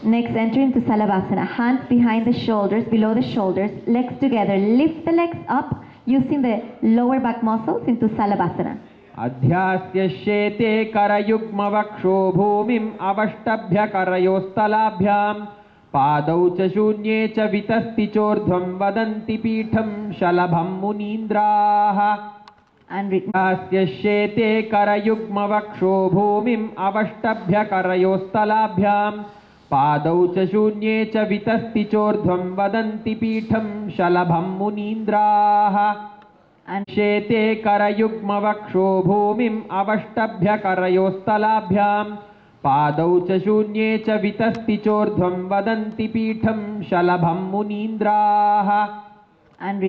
Next, enter into Salavasana. Hands behind the shoulders, below the shoulders, legs together. Lift the legs up using the lower back muscles into Salavasana. अध्यास्येते करयुग्मवक्षो भूमिम् अवष्टभ्य करयोस्तलाभ्याम् पादौ च शून्ये च वितस्ति चोर्ध्वं वदन्ति पीठं शलभं मुनीन्द्राः अध्यास्येते करयुग्मवक्षो भूमिम् अवष्टभ्य करयोस्तलाभ्याम् पादौ च शून्ये च वितस्ति चोर्ध्वं वदन्ति पीठं शलभं मुनीन्द्राः शेते करयुग्मवक्षो भूमिम् अवष्टभ्य करयोस्तलाभ्याम् पादौ च शून्ये च वितस्ति चोर्ध्वं वदन्ति पीठं शलभं मुनीन्द्राः